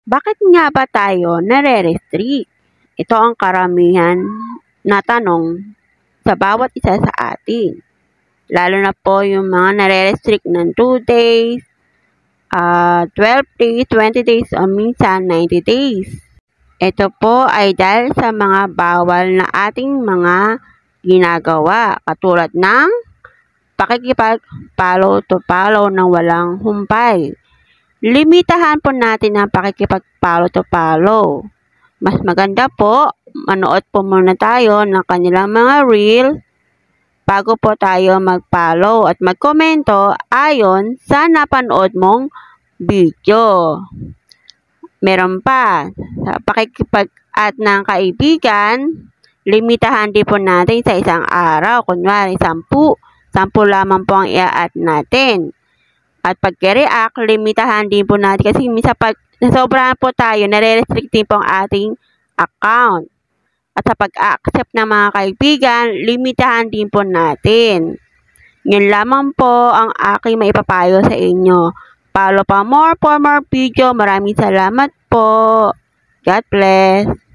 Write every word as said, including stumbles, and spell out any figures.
Bakit nga ba tayo nare-restrict? Ito ang karamihan na tanong sa bawat isa sa atin. Lalo na po yung mga nare-restrict ng two days, uh, twelve days, twenty days, o minsan ninety days. Ito po ay dahil sa mga bawal na ating mga ginagawa, katulad ng pakikipag-follow to follow ng walang humpay. Limitahan po natin ang pakikipag-follow to follow. Mas maganda po, manood po muna tayo ng kanilang mga reel bago po tayo mag-follow at mag-komento ayon sa napanood mong video. Meron pa, sa pakikipag-add ng kaibigan, limitahan din po natin sa isang araw. Kunwari, sampu. Sampu lamang po ang i-add natin. At pag-react, limitahan din po natin kasi minsan pag nasobrahan po tayo, nare-restrict din po ang ating account. At sa pag-accept ng mga kaibigan, limitahan din po natin. Yun lamang po ang aking maipapayo sa inyo. Follow pa more for more video. Maraming salamat po. God bless.